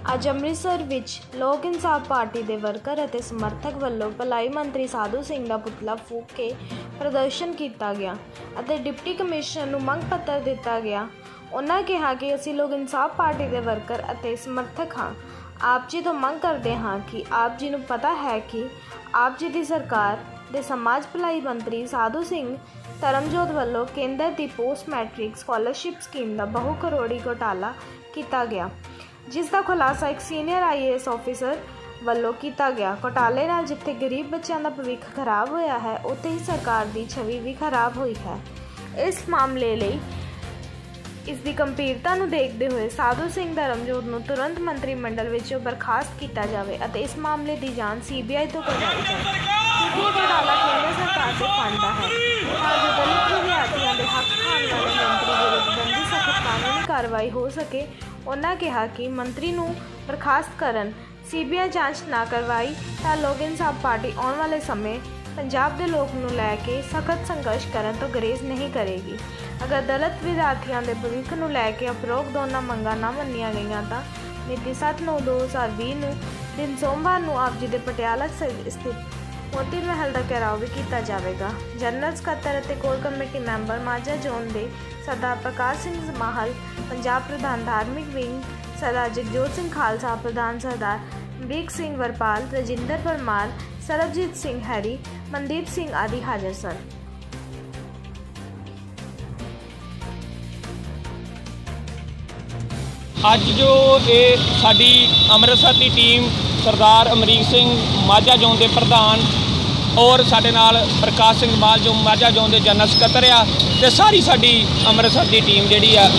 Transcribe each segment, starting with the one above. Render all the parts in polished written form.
ਅੱਜ ਅੰਮ੍ਰਿਤਸਰ ਵਿੱਚ ਲੋਕ ਇਨਸਾਫ ਪਾਰਟੀ ਦੇ ਵਰਕਰ ਅਤੇ ਸਮਰਥਕ ਵੱਲੋਂ ਭਲਾਈ ਮੰਤਰੀ ਸਾਧੂ ਸਿੰਘ ਦਾ ਪੁਤਲਾ ਫੂਕ ਕੇ ਪ੍ਰਦਰਸ਼ਨ ਕੀਤਾ ਗਿਆ ਅਤੇ ਡਿਪਟੀ ਕਮਿਸ਼ਨਰ ਨੂੰ ਮੰਗ ਪੱਤਰ ਦਿੱਤਾ ਗਿਆ। ਉਹਨਾਂ ਕਿਹਾ ਕਿ ਅਸੀਂ ਲੋਕ ਇਨਸਾਫ ਪਾਰਟੀ ਦੇ ਵਰਕਰ ਅਤੇ ਸਮਰਥਕ ਹਾਂ। ਆਪ ਜੀ ਤੋਂ ਮੰਗ ਕਰਦੇ ਹਾਂ ਕਿ ਆਪ ਜੀ ਨੂੰ ਪਤਾ ਹੈ ਕਿ ਆਪ ਜੀ ਦੀ ਸਰਕਾਰ ਦੇ ਸਮਾਜ ਭਲਾਈ ਮੰਤਰੀ ਸਾਧੂ ਸਿੰਘ ਧਰਮਜੋਤ ਵੱਲੋਂ ਕੇਂਦਰ ਦੀ ਪੋਸਟ ਮੈਟ੍ਰਿਕ ਸਕਾਲਰਸ਼ਿਪ ਸਕੀਮ ਦਾ ਬਹੁ ਕਰੋੜੀ ਘੋਟਾਲਾ ਕੀਤਾ ਗਿਆ, जिस का खुलासा एक सीनियर IAS ऑफिसर ਵੱਲੋਂ ਕੀਤਾ ਗਿਆ। ਘੋਟਾਲੇ ਨਾਲ ਜਿੱਥੇ ਗਰੀਬ ਬੱਚਿਆਂ ਦਾ ਭਵਿੱਖ ਖਰਾਬ ਹੋਇਆ ਹੈ, ਉੱਥੇ ਹੀ ਸਰਕਾਰ ਦੀ ਛਵੀ ਵੀ ਖਰਾਬ ਹੋਈ ਹੈ। ਇਸ ਮਾਮਲੇ ਲਈ ਇਸ ਦੀ ਗੰਭੀਰਤਾ ਨੂੰ ਦੇਖਦੇ ਹੋਏ ਸਾਧੂ ਸਿੰਘ ਧਰਮਜੋਤ ਨੂੰ ਤੁਰੰਤ ਮੰਤਰੀ ਮੰਡਲ ਵਿੱਚੋਂ ਬਰਖਾਸਤ ਕੀਤਾ ਜਾਵੇ ਅਤੇ ਇਸ ਮਾਮਲੇ ਦੀ ਜਾਂਚ CBI ਤੋਂ ਕਰਵਾਈ ਜਾਵੇ। ਇਹ ਘੋਟਾਲਾ ਕੇਂਦਰ ਸਰਕਾਰ ਦੇ ਫੰਡ ਦਾ ਹੈ। ਤਾਂ ਜੋ ਦਲਿਤ ਵਿਦਿਆਰਥੀਆਂ ਦੇ ਹੱਕ ਖਾਣ ਵਾਲੇ ਮੰਤਰੀ ਵਿਰੁੱਧ ਬਣਦੀ ਸਖਤ ਕਾਨੂੰਨੀ ਕਾਰਵਾਈ ਹੋ ਸਕੇ। ਉਹਨਾਂ ਕਿਹਾ ਕਿ ਮੰਤਰੀ ਨੂੰ ਬਰਖਾਸਤ ਕਰਨ CBI ਜਾਂਚ ਨਾ ਕਰਵਾਈ ਤਾਂ ਲੋਕ ਇਨਸਾਫ ਪਾਰਟੀ ਆਉਣ ਵਾਲੇ ਸਮੇਂ ਪੰਜਾਬ ਦੇ ਲੋਕ ਨੂੰ ਲੈ ਕੇ ਸਖਤ ਸੰਘਰਸ਼ ਕਰਨ ਤੋਂ ਗੁਰੇਜ਼ ਨਹੀਂ ਕਰੇਗੀ। ਅਗਰ ਦਲਿਤ ਵਿਦਿਆਰਥੀਆਂ ਦੇ ਭਵਿੱਖ ਨੂੰ ਲੈ ਕੇ ਉਪਰੋਕਤ ਦੋਨਾਂ ਮੰਗਾਂ ਨਾ ਮੰਨੀਆਂ ਗਈਆਂ ਤਾਂ ਮਿਤੀ 7/9/2020 ਨੂੰ ਦਿਨ ਸੋਮਵਾਰ ਨੂੰ ਆਪ ਜੀ ਦੇ ਪਟਿਆਲਾ ਸਥਿਤ ਮੋਤੀ ਮਹਿਲ ਦਾ ਘਿਰਾਓ ਵੀ ਕੀਤਾ ਜਾਵੇਗਾ। ਜਨਰਲ ਸਕੱਤਰ ਅਤੇ core committee member Majha zone ਦੇ ਸਰਦਾਰ ਪ੍ਰਕਾਸ਼ ਸਿੰਘ ਮਾਹਲ, ਪੰਜਾਬ ਪ੍ਰਧਾਨ ਧਾਰਮਿਕ ਵਿੰਗ ਸਰਦਾਰ ਜਗਜੋਤ ਸਿੰਘ ਖਾਲਸਾ, ਪ੍ਰਧਾਨ ਸਰਦਾਰ ਅਮਰੀਕ ਸਿੰਘ ਵਰਪਾਲ, ਰਜਿੰਦਰ ਪਰਮਾਰ, ਸਰਬਜੀਤ ਸਿੰਘ ਹੈਰੀ, ਮਨਦੀਪ ਸਿੰਘ ਆਦਿ ਹਾਜ਼ਰ ਸਨ। ਅੱਜ ਜੋ ਇਹ ਸਾਡੀ ਅੰਮ੍ਰਿਤਸਰ ਦੀ ਟੀਮ ਸਰਦਾਰ ਅਮਰੀਕ ਸਿੰਘ ਮਾਝਾ ਜ਼ੋਨ ਦੇ ਪ੍ਰਧਾਨ ਔਰ ਸਾਡੇ ਨਾਲ ਪ੍ਰਕਾਸ਼ ਸਿੰਘ ਮਾਲ ਜੋ ਮਾਝਾ ਜ਼ੋਨ ਦੇ ਜਨਰਲ ਸਕੱਤਰ ਆ ਤੇ ਸਾਰੀ ਸਾਡੀ ਅੰਮ੍ਰਿਤਸਰ ਦੀ ਟੀਮ ਜਿਹੜੀ ਆ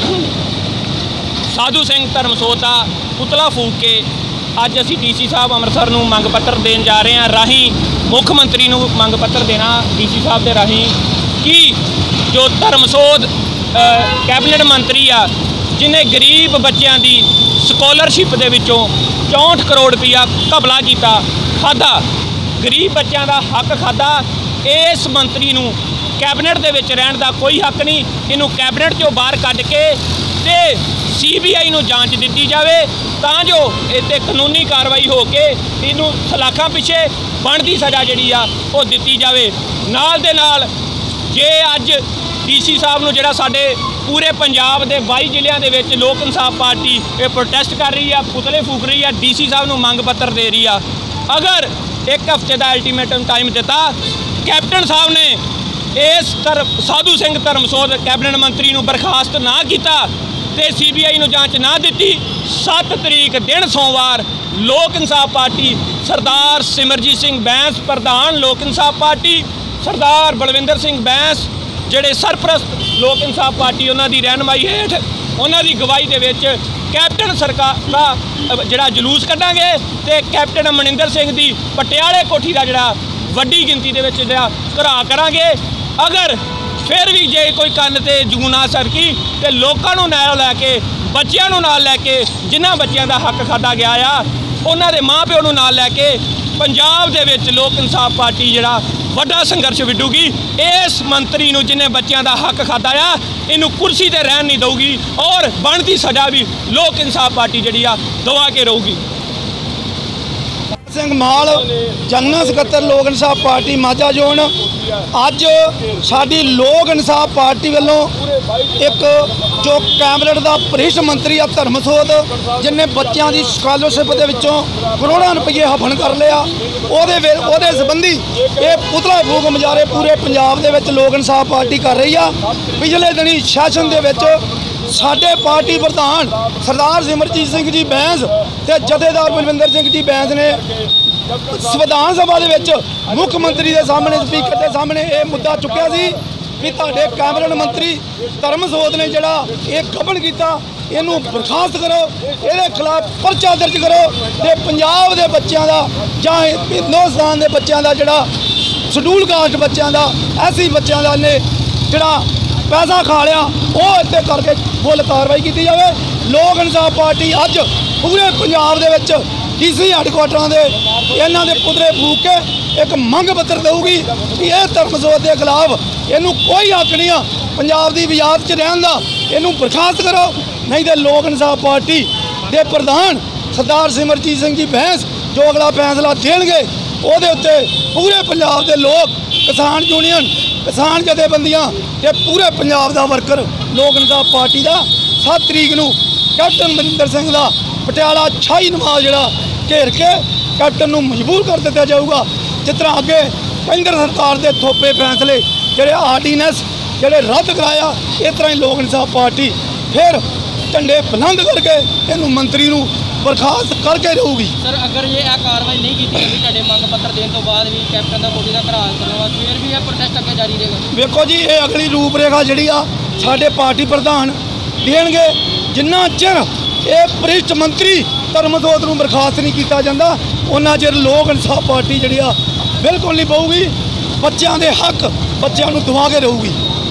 ਸਾਧੂ ਸਿੰਘ ਧਰਮਸੋਤ ਦਾ ਪੁਤਲਾ ਫੂਕ ਕੇ ਅੱਜ ਅਸੀਂ DC ਸਾਹਿਬ ਅੰਮ੍ਰਿਤਸਰ ਨੂੰ ਮੰਗ ਪੱਤਰ ਦੇਣ ਜਾ ਰਹੇ ਹਾਂ। ਰਾਹੀਂ ਮੁੱਖ ਮੰਤਰੀ ਨੂੰ ਮੰਗ ਪੱਤਰ ਦੇਣਾ DC ਸਾਹਿਬ ਦੇ ਰਾਹੀਂ ਕਿ ਜੋ ਧਰਮਸੋਤ ਕੈਬਨਿਟ ਮੰਤਰੀ ਆ ਜਿਨੇ ਗਰੀਬ ਬੱਚਿਆਂ ਦੀ ਸਕਾਲਰਸ਼ਿਪ ਦੇ ਵਿੱਚੋਂ 64 ਕਰੋੜ ਰੁਪਈਆ ਘਪਲਾ ਕੀਤਾ, ਖਾਧਾ, ਗਰੀਬ ਬੱਚਿਆਂ ਦਾ ਹੱਕ ਖਾਧਾ। ਇਸ ਮੰਤਰੀ ਨੂੰ ਕੈਬਨਿਟ ਦੇ ਵਿੱਚ ਰਹਿਣ ਦਾ ਕੋਈ ਹੱਕ ਨਹੀਂ। ਇਹਨੂੰ ਕੈਬਨਿਟ 'ਚੋਂ ਬਾਹਰ ਕੱਢ ਕੇ ਤੇ CBI ਨੂੰ ਜਾਂਚ ਦਿੱਤੀ ਜਾਵੇ ਤਾਂ ਜੋ ਇਹ 'ਤੇ ਕਾਨੂੰਨੀ ਕਾਰਵਾਈ ਹੋ ਕੇ ਇਹਨੂੰ ਸਲਾਖਾਂ ਪਿੱਛੇ ਬਣਦੀ ਸਜ਼ਾ ਜਿਹੜੀ ਆ ਉਹ ਦਿੱਤੀ ਜਾਵੇ। ਨਾਲ ਦੇ ਨਾਲ ਜੇ ਅੱਜ DC ਸਾਹਿਬ ਨੂੰ ਜਿਹੜਾ ਸਾਡੇ ਪੂਰੇ ਪੰਜਾਬ ਦੇ 22 ਜ਼ਿਲ੍ਹਿਆਂ ਦੇ ਵਿੱਚ ਲੋਕ ਇਨਸਾਫ ਪਾਰਟੀ ਇਹ ਪ੍ਰੋਟੈਸਟ ਕਰ ਰਹੀ ਆ, ਪੁਤਲੇ ਫੂਕ ਰਹੀ ਆ, DC ਸਾਹਿਬ ਨੂੰ ਮੰਗ ਪੱਤਰ ਦੇ ਰਹੀ ਆ। ਅਗਰ 1 ਹਫ਼ਤੇ ਦਾ ਅਲਟੀਮੇਟਮ ਟਾਈਮ ਦਿੱਤਾ, ਕੈਪਟਨ ਸਾਹਿਬ ਨੇ ਇਸ ਸਾਧੂ ਸਿੰਘ ਧਰਮਸੋਤ ਕੈਬਨਿਟ ਮੰਤਰੀ ਨੂੰ ਬਰਖਾਸਤ ਨਾ ਕੀਤਾ ਤੇ CBI ਨੂੰ ਜਾਂਚ ਨਾ ਦਿੱਤੀ, 7 ਤਰੀਕ ਦਿਨ ਸੋਮਵਾਰ ਲੋਕ ਇਨਸਾਫ ਪਾਰਟੀ ਸਰਦਾਰ ਸਿਮਰਜੀਤ ਸਿੰਘ ਬੈਂਸ ਪ੍ਰਧਾਨ ਲੋਕ ਇਨਸਾਫ ਪਾਰਟੀ, ਸਰਦਾਰ ਬਲਵਿੰਦਰ ਸਿੰਘ ਬੈਂਸ ਜਿਹੜੇ ਸਰਪ੍ਰਸਤ ਲੋਕ ਇਨਸਾਫ ਪਾਰਟੀ ਉਹਨਾਂ ਦੀ ਰਹਿਨਮਾਈ ਹੇਠ ਉਹਨਾਂ ਦੀ ਗਵਾਹੀ ਦੇ ਵਿੱਚ ਕੈਪਟਨ ਸਰਕਾਰ ਦਾ ਜਿਹੜਾ ਜਲੂਸ ਕੱਢਾਂਗੇ ਤੇ ਕੈਪਟਨ ਅਮਰਿੰਦਰ ਸਿੰਘ ਦੀ ਪਟਿਆਲੇ ਕੋਠੀ ਦਾ ਜਿਹੜਾ ਵੱਡੀ ਗਿਣਤੀ ਦੇ ਵਿੱਚ ਜਿਹੜਾ ਘਰਾਓ ਕਰਾਂਗੇ। ਅਗਰ ਫਿਰ ਵੀ ਜੇ ਕੋਈ ਕੰਨ ਤੇ ਜੂੰ ਨਾ ਸਰਕੀ ਤੇ ਲੋਕਾਂ ਨੂੰ ਨਾਲ ਲੈ ਕੇ, ਬੱਚਿਆਂ ਨੂੰ ਨਾਲ ਲੈ ਕੇ, ਜਿਨ੍ਹਾਂ ਬੱਚਿਆਂ ਦਾ ਹੱਕ ਖਾਧਾ ਗਿਆ ਆ ਉਹਨਾਂ ਦੇ ਮਾਂ ਪਿਓ ਨੂੰ ਨਾਲ ਲੈ ਕੇ ਪੰਜਾਬ ਦੇ ਵਿੱਚ ਲੋਕ ਇਨਸਾਫ ਪਾਰਟੀ ਜਿਹੜਾ ਵੱਡਾ ਸੰਘਰਸ਼ ਵਿੱਢੂਗੀ। ਇਸ ਮੰਤਰੀ ਨੂੰ ਜਿਹਨੇ ਬੱਚਿਆਂ ਦਾ ਹੱਕ ਖਾਧਾ ਆ ਇਹਨੂੰ ਕੁਰਸੀ ਤੇ ਰਹਿਣ ਨਹੀਂ ਦਊਗੀ ਔਰ ਬਣਦੀ ਸਜ਼ਾ ਵੀ ਲੋਕ ਇਨਸਾਫ ਪਾਰਟੀ ਜਿਹੜੀ ਆ ਦਵਾ ਕੇ ਰਹੂਗੀ। ਸਿੰਘ ਮਾਲ ਜਨਰਲ ਸਕੱਤਰ ਲੋਕ ਇਨਸਾਫ ਪਾਰਟੀ ਮਾਝਾ ਜ਼ੋਨ। ਅੱਜ ਸਾਡੀ ਲੋਕ ਇਨਸਾਫ ਪਾਰਟੀ ਵੱਲੋਂ ਇੱਕ ਜੋ ਕੈਬਨਿਟ ਦਾ ਭ੍ਰਿਸ਼ਟ ਮੰਤਰੀ ਆ ਧਰਮਸੋਤ ਜਿਹਨੇ ਬੱਚਿਆਂ ਦੀ ਸਕਾਲਰਸ਼ਿਪ ਦੇ ਵਿੱਚੋਂ ਕਰੋੜਾਂ ਰੁਪਏ ਹਵਨ ਕਰ ਲਿਆ, ਉਹਦੇ ਸੰਬੰਧੀ ਇਹ ਪੁਤਲਾ ਫੂਕ ਮੁਜ਼ਾਹਰੇ ਪੂਰੇ ਪੰਜਾਬ ਦੇ ਵਿੱਚ ਲੋਕ ਇਨਸਾਫ ਪਾਰਟੀ ਕਰ ਰਹੀ ਆ। ਪਿਛਲੇ ਦਿਨੀ ਸੈਸ਼ਨ ਦੇ ਵਿੱਚ ਸਾਡੇ ਪਾਰਟੀ ਪ੍ਰਧਾਨ ਸਰਦਾਰ ਸਿਮਰਜੀਤ ਸਿੰਘ ਜੀ ਬੈਂਸ ਤੇ ਜਥੇਦਾਰ ਬਲਵਿੰਦਰ ਸਿੰਘ ਜੀ ਬੈਂਸ ਨੇ ਸੰਵਿਧਾਨ ਸਭਾ ਦੇ ਵਿੱਚ ਮੁੱਖ ਮੰਤਰੀ ਦੇ ਸਾਹਮਣੇ, ਸਪੀਕਰ ਦੇ ਸਾਹਮਣੇ ਇਹ ਮੁੱਦਾ ਚੁੱਕਿਆ ਸੀ ਕਿ ਤੁਹਾਡੇ ਕੈਬਨਿਟ ਮੰਤਰੀ ਧਰਮਸੋਤ ਨੇ ਜਿਹੜਾ ਇਹ ਗਬਨ ਕੀਤਾ, ਇਹਨੂੰ ਬਰਖਾਸਤ ਕਰੋ, ਇਹਦੇ ਖਿਲਾਫ ਪਰਚਾ ਦਰਜ ਕਰੋ ਤੇ ਪੰਜਾਬ ਦੇ ਬੱਚਿਆਂ ਦਾ ਜਾਂ ਹਿੰਦੁਸਤਾਨ ਦੇ ਬੱਚਿਆਂ ਦਾ ਜਿਹੜਾ ਸ਼ਡਿਊਲ ਕਾਸਟ ਬੱਚਿਆਂ ਦਾ, SC ਬੱਚਿਆਂ ਦਾ ਨੇ ਜਿਹੜਾ ਪੈਸਾ ਖਾ ਲਿਆ ਉਹ ਇੱਥੇ ਕਰਕੇ ਫੁੱਲ ਕਾਰਵਾਈ ਕੀਤੀ ਜਾਵੇ। ਲੋਕ ਇਨਸਾਫ ਪਾਰਟੀ ਅੱਜ ਪੂਰੇ ਪੰਜਾਬ ਦੇ ਵਿੱਚ DC ਹੈੱਡਕੁਆਟਰਾਂ ਦੇ ਇਹਨਾਂ ਦੇ ਪੁਤਲੇ ਫੂਕ ਕੇ ਇੱਕ ਮੰਗ ਪੱਤਰ ਦੇਊਗੀ ਕਿ ਇਹ ਧਰਮਸੋਤ ਦੇ ਖਿਲਾਫ ਇਹਨੂੰ ਕੋਈ ਹੱਕ ਨਹੀਂ ਆ ਪੰਜਾਬ ਦੀ ਵਿਆਦ 'ਚ ਰਹਿਣ ਦਾ, ਇਹਨੂੰ ਬਰਖਾਸਤ ਕਰੋ, ਨਹੀਂ ਤੇ ਲੋਕ ਇਨਸਾਫ ਪਾਰਟੀ ਦੇ ਪ੍ਰਧਾਨ ਸਰਦਾਰ ਸਿਮਰਜੀਤ ਸਿੰਘ ਜੀ ਬੈਂਸ ਜੋ ਅਗਲਾ ਫੈਸਲਾ ਦੇਣਗੇ ਉਹਦੇ ਉੱਤੇ ਪੂਰੇ ਪੰਜਾਬ ਦੇ ਲੋਕ, ਕਿਸਾਨ ਯੂਨੀਅਨ, ਕਿਸਾਨ ਜਥੇਬੰਦੀਆਂ ਤੇ ਪੂਰੇ ਪੰਜਾਬ ਦਾ ਵਰਕਰ ਲੋਕ ਇਨਸਾਫ ਪਾਰਟੀ ਦਾ 7 ਤਰੀਕ ਨੂੰ ਕੈਪਟਨ ਅਮਰਿੰਦਰ ਸਿੰਘ ਦਾ ਪਟਿਆਲਾ ਸ਼ਾਹੀ ਨਵਾਜ਼ ਜਿਹੜਾ ਘੇਰ ਕੇ ਕੈਪਟਨ ਨੂੰ ਮਜਬੂਰ ਕਰ ਦਿੱਤਾ ਜਾਊਗਾ। ਜਿਸ ਤਰ੍ਹਾਂ ਅੱਗੇ ਕੇਂਦਰ ਸਰਕਾਰ ਦੇ ਥੋਪੇ ਫੈਸਲੇ ਜਿਹੜੇ ਆਰਡੀਨੈਂਸ ਜਿਹੜੇ ਰੱਦ ਕਰਾਇਆ, ਇਸ ਤਰ੍ਹਾਂ ਹੀ ਲੋਕ ਇਨਸਾਫ ਪਾਰਟੀ ਫਿਰ ਝੰਡੇ ਬੁਲੰਦ ਕਰਕੇ ਇਹਨੂੰ ਮੰਤਰੀ ਨੂੰ ਬਰਖਾਸਤ ਕਰਕੇ ਰਹੂਗੀ। ਸਰ ਅਗਰ ਇਹ ਕਾਰਵਾਈ ਨਹੀਂ ਕੀਤੀ ਜਾਂਦੀ ਤੁਹਾਡੇ ਮੰਗ ਪੱਤਰ ਦੇਣ ਤੋਂ ਬਾਅਦ ਵੀ ਕੈਪਟਨ ਦਾ ਕੋਟੀ ਦਾ ਘਰਾਲ ਕਰਵਾ ਫਿਰ ਵੀ ਇਹ ਪ੍ਰੋਟੈਸਟ ਅੱਗੇ ਜਾਰੀ ਰਹੇਗਾ? ਵੇਖੋ ਜੀ, ਇਹ ਅਗਲੀ ਰੂਪ ਰੇਖਾ ਜਿਹੜੀ ਆ ਸਾਡੇ ਪਾਰਟੀ ਪ੍ਰਧਾਨ ਦੇਣਗੇ। ਜਿੰਨਾ ਚਿਰ ਇਹ ਭ੍ਰਿਸ਼ਟ ਮੰਤਰੀ ਧਰਮਸੋਤ ਨੂੰ ਬਰਖਾਸਤ ਨਹੀਂ ਕੀਤਾ ਜਾਂਦਾ ਉਹਨਾਂ ਚਿਰ ਲੋਕ ਇਨਸਾਫ ਪਾਰਟੀ ਜਿਹੜੀ ਆ ਬਿਲਕੁਲ ਨਹੀਂ ਪਊਗੀ। ਬੱਚਿਆਂ ਦੇ ਹੱਕ ਬੱਚਿਆਂ ਨੂੰ ਦਵਾ ਕੇ ਰਹੂਗੀ।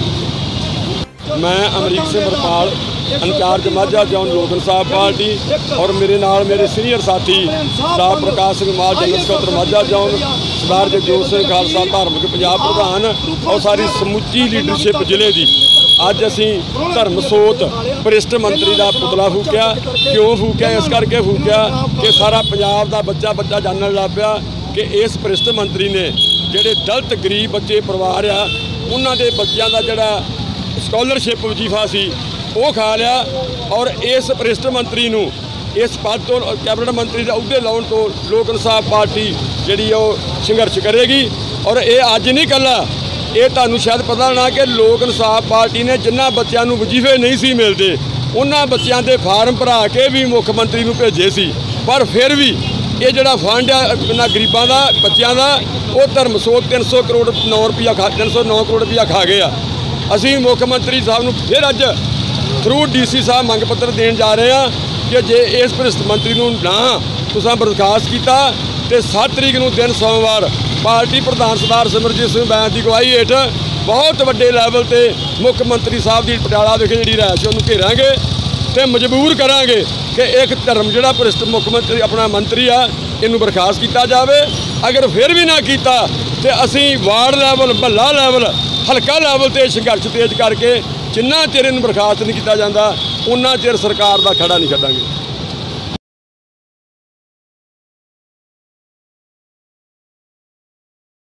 मैं Amrik Singh Varpal incharge Majha zone Lok Insaaf party और मेरे नाल मेरे सीनियर साथी सरदार प्रकाश सिंह माल जनरल सकत्तर माझा जोन, सरदार जगजोत सिंह खालसा धार्मिक पंजाब प्रधान और सारी समुची लीडरशिप जिले की अज असी धर्मसोत भ्रिष्ट मंत्री का पुतला फूकिया। क्यों फूकिया? इस करके फूकिया कि सारा पंजाब का बच्चा बच्चा जानन लग पिया कि इस भ्रिष्ट मंत्री ने जिहड़े दलित गरीब बच्चे परिवार आ उन्हां दे बच्चों का जिहड़ा स्कॉलरशिप वजीफा सी वो खा लिया। और इस भ्रिष्ट मंत्री नूं इस पद तो कैबिनेट मंत्री का अहुदे लाउण तो लोक इंसाफ पार्टी जिहड़ी संघर्ष करेगी। और ये अज नहीं कला, ये तुहानूं शायद पता ना कि लोक इंसाफ पार्टी ने जिन्हां बच्चों नूं वजीफे नहीं सी मिलते उन्हां बच्चों के फार्म भरा के भी मुख्य मंत्री नूं भेजे सी, पर फिर भी ये जिहड़ा फंड आ इन्हां गरीबां दा बच्चों का वो धर्मसोत 309 करोड़ रुपया 309 करोड़ रुपया खा गए। असी मुख्यमंत्री साहब नूं फिर अज थ्रू DC साहब मंग पत्र देन जा रहे हैं कि जे इस भ्रिष्ट मंत्री नूं ना तुसां बर्खास्त कीता ते 7 तरीक नूं दिन सोमवार पार्टी प्रधान सरदार सिमरजीत सिंह बैस की अगवाई हेठ बहुत वड्डे लैवल ते मुख्यमंत्री साहब की पटियाला विखे जिहड़ी रहायश उहनूं घेरांगे ते मजबूर करांगे कि एक धर्म जिहड़ा भ्रिष्ट मुख्यमंत्री अपना मंत्री आ इनूं बर्खास्त किया जाए। अगर फिर भी ना किया तो असी वार्ड लैवल, महल्ला लैवल, हल्का लैवल ते संघर्ष तेज करके जिन्ना चिर इनूं बर्खास्त नहीं किया जाता उन्ना चिर सरकार का खड़ा नहीं छड्डांगे।